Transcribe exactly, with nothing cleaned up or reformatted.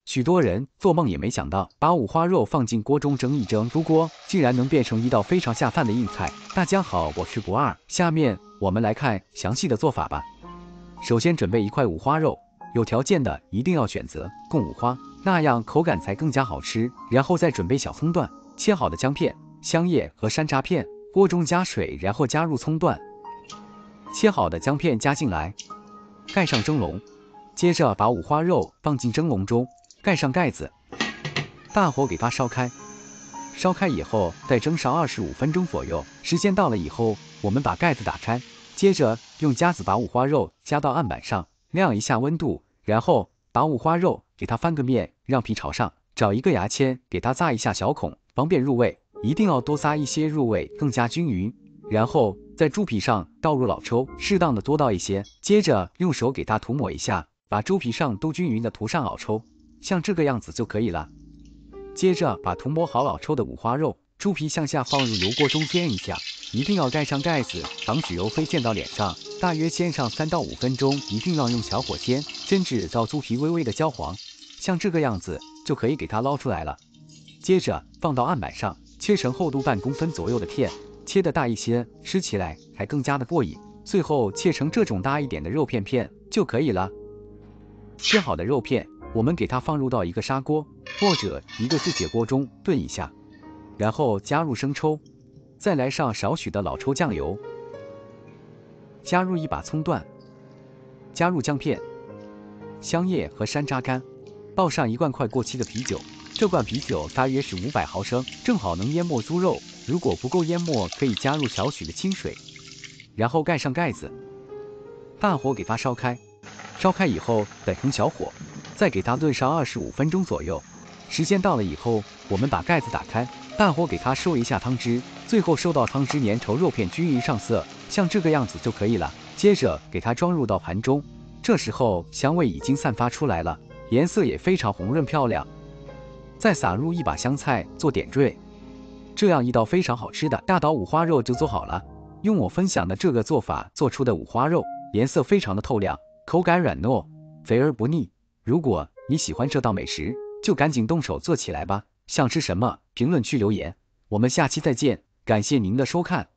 许多人做梦也没想到，把五花肉放进锅中蒸一蒸，出锅竟然能变成一道非常下饭的硬菜。大家好，我是不二，下面我们来看详细的做法吧。首先准备一块五花肉，有条件的一定要选择贡五花，那样口感才更加好吃。然后再准备小葱段，切好的姜片、香叶和山楂片，锅中加水，然后加入葱段，切好的姜片加进来，盖上蒸笼，接着把五花肉放进蒸笼中。盖上盖子，大火给它烧开。烧开以后，再蒸上二十五分钟左右。时间到了以后，我们把盖子打开，接着用夹子把五花肉夹到案板上，量一下温度，然后把五花肉给它翻个面，让皮朝上，找一个牙签给它扎一下小孔，方便入味。一定要多撒一些入味，更加均匀。然后在猪皮上倒入老抽，适当的多倒一些，接着用手给它涂抹一下，把猪皮上都均匀的涂上老抽。像这个样子就可以了。接着把涂抹好老抽的五花肉、猪皮向下放入油锅中煎一下，一定要盖上盖子，防止油飞溅到脸上。大约煎上三到五分钟，一定要用小火煎，煎至到猪皮微微的焦黄。像这个样子就可以给它捞出来了。接着放到案板上，切成厚度半公分左右的片，切的大一些，吃起来还更加的过瘾。最后切成这种大一点的肉片片就可以了。切好的肉片，我们给它放入到一个砂锅或者一个自解锅中炖一下，然后加入生抽，再来上少许的老抽酱油，加入一把葱段，加入姜片、香叶和山楂干，倒上一罐快过期的啤酒。这罐啤酒大约是五百毫升，正好能淹没猪肉。如果不够淹没，可以加入少许的清水，然后盖上盖子，大火给它烧开。烧开以后改成小火，再给它炖上二十五分钟左右。时间到了以后，我们把盖子打开，大火给它收一下汤汁，最后收到汤汁粘稠，肉片均匀上色，像这个样子就可以了。接着给它装入到盘中，这时候香味已经散发出来了，颜色也非常红润漂亮。再撒入一把香菜做点缀，这样一道非常好吃的大刀五花肉就做好了。用我分享的这个做法做出的五花肉，颜色非常的透亮，口感软糯，肥而不腻。如果你喜欢这道美食，就赶紧动手做起来吧。想吃什么，评论区留言。我们下期再见，感谢您的收看。